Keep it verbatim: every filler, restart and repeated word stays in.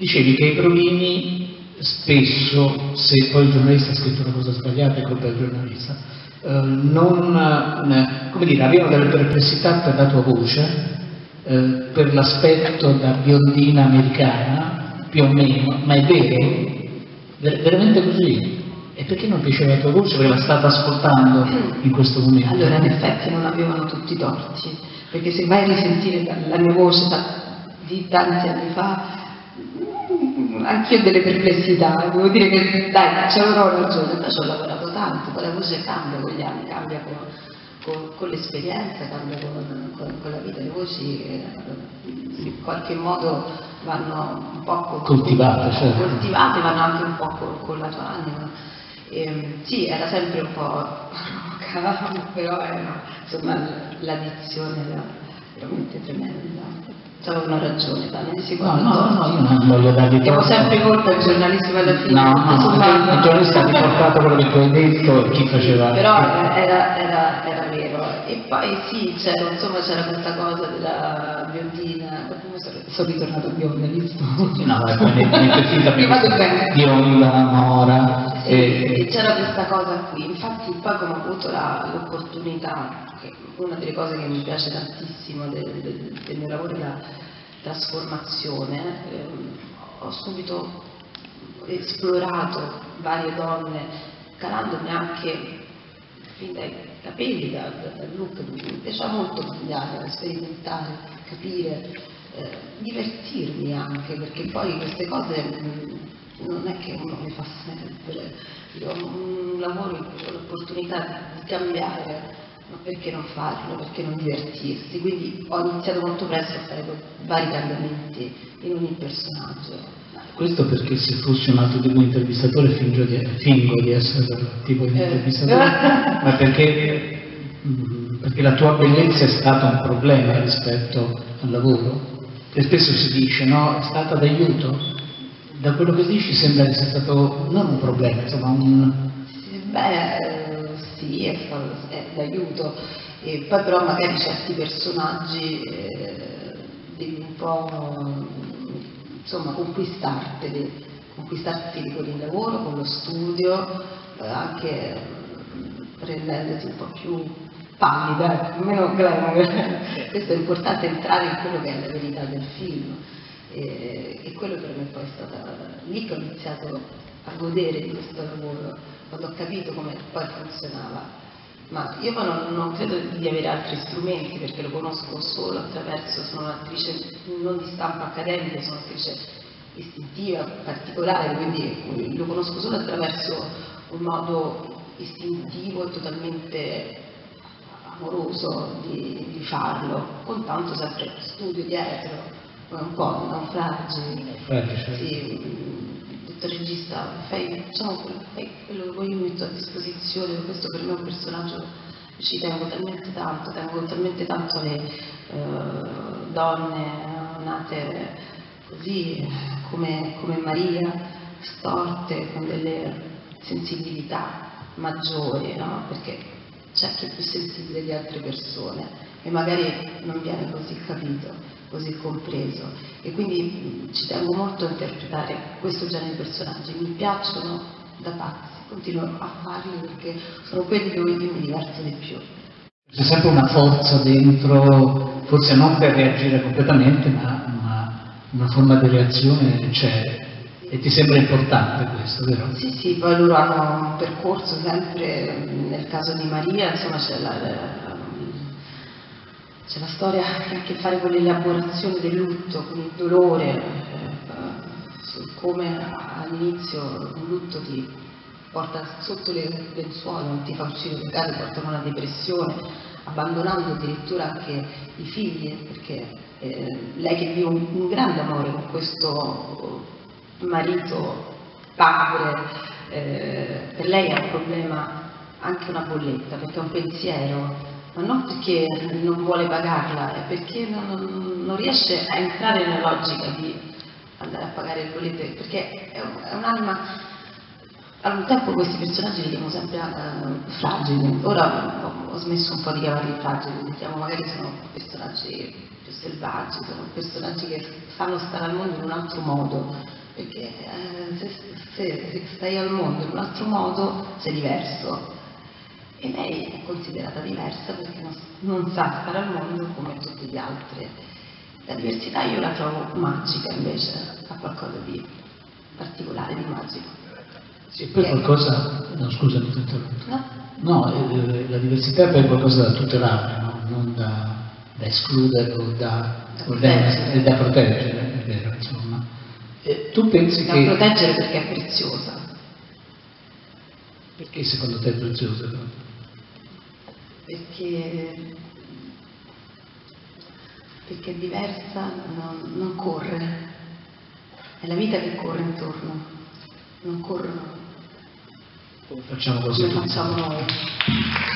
Dicevi che i provini spesso, se poi il giornalista ha scritto una cosa sbagliata è colpa del giornalista, eh, non, eh, come dire, avevano delle perplessità per la tua voce, eh, per l'aspetto da biondina americana, più o meno, ma è vero? Ver veramente così? E perché non piaceva la tua voce? Perché la stata ascoltando in questo momento? Allora, in effetti non avevano tutti i torti, perché se vai a risentire la mia voce da, di tanti anni fa, anch'io ho delle perplessità, devo dire che dai, c'avrò ragione, però ci ho lavorato tanto, poi la voce cambia con gli anni, cambia con, con, con l'esperienza, cambia con, con, con la vita, le voci eh, in qualche modo vanno un po' coltivate, certo. coltivate, vanno anche un po' con, con la tua anima. E, sì, era sempre un po' roca, però era, insomma, l'addizione era veramente tremenda. Avevano ragione, Dani, di no, no, no, io non voglio dargli torto. Diamo sempre colpa ai giornalisti alla fine. No, no, insomma, il giornalista ha riportato quello che tu hai detto e chi faceva. Però era, era, era vero. E poi sì, c'era, insomma, c'era questa cosa della biondina, sono ritornato bionda, visto? No, e poi ne finta bionda, mora. E, e c'era questa cosa qui, infatti poi come ho avuto l'opportunità, una delle cose che mi piace tantissimo del, del, del mio lavoro è la trasformazione, eh, ho subito esplorato varie donne, calandomi anche fin dai capelli, dal, dal look, mi piaceva molto cambiare, sperimentare, capire, eh, divertirmi anche, perché poi queste cose mh, non è che uno le fa sempre, io ho un lavoro in cui ho l'opportunità di cambiare, ma perché non farlo, perché non divertirsi? Quindi ho iniziato molto presto a fare vari cambiamenti in ogni personaggio. Questo perché se fossi un altro tipo di intervistatore fingo di, fingo di essere quel tipo di intervistatore, eh. ma perché, perché la tua bellezza è stata un problema rispetto al lavoro? E spesso si dice, no, è stata d'aiuto? Da quello che dici sembra che sia stato non un problema, insomma un... Beh, sì, è, è d'aiuto, e poi però magari certi personaggi eh, devi un po' insomma conquistarteli, conquistarteli con il lavoro, con lo studio, eh, anche rendendoti un po' più pallida, meno glamour. Questo è importante, entrare in quello che è la verità del film, e, e quello per me poi è stata lì che ho iniziato a godere di questo lavoro, quando ho capito come poi funzionava. Ma io poi non, non credo di avere altri strumenti, perché lo conosco solo attraverso, sono un'attrice non di stampo accademico, sono un'attrice istintiva, particolare, quindi lo conosco solo attraverso un modo istintivo e totalmente amoroso di, di farlo, con tanto sempre studio dietro, un po' naufragi. Sì, regista, fai, diciamo, fai quello che poi io metto a disposizione, questo per me è un personaggio, ci tengo talmente tanto, tengo talmente tanto alle eh, donne nate così come, come Maria, storte, con delle sensibilità maggiori, no? Perché c'è chi è più sensibile di altre persone e magari non viene così capito, così compreso, e quindi ci tengo molto a interpretare questo genere di personaggi, mi piacciono da pazzi, continuo a farli perché sono quelli dove io mi diverto di più. C'è sempre una forza dentro, forse non per reagire completamente, ma, ma una forma di reazione c'è, e ti sembra importante questo, vero? Sì, sì, poi loro hanno un percorso sempre, nel caso di Maria, insomma c'è la, la C'è la storia che ha a che fare con l'elaborazione del lutto, con il dolore, eh, su come all'inizio un lutto ti porta sotto le lenzuola, non ti fa uscire da casa, ti porta a una depressione, abbandonando addirittura anche i figli, perché eh, lei che vive un, un grande amore con questo marito padre, eh, per lei è un problema anche una bolletta, perché è un pensiero, ma non perché non vuole pagarla, è perché non, non riesce a entrare nella logica di andare a pagare le bollette, perché è, un, è un'anima. Al tempo questi personaggi li chiamo sempre uh, fragili, ora ho, ho smesso un po' di chiamarli fragili, li chiamo, magari sono personaggi più selvaggi, sono personaggi che sanno stare al mondo in un altro modo. perché eh, se, se stai al mondo in un altro modo sei diverso, e lei è considerata diversa perché non, non sa stare al mondo come tutti gli altri. La diversità io la trovo magica, invece ha qualcosa di particolare, di magico. Sì, poi qualcosa, no scusami, ti interrompo. No? No, eh, la diversità è poi qualcosa da tutelare, no? Non da, da escludere o da, da, o proteggere. Da, da proteggere, è vero, insomma. Eh, tu pensi da che... Da proteggere perché è preziosa. Perché secondo te è preziosa? Perché, perché è diversa, non, non corre, è la vita che corre intorno, non corrono come facciamo così come facciamo noi.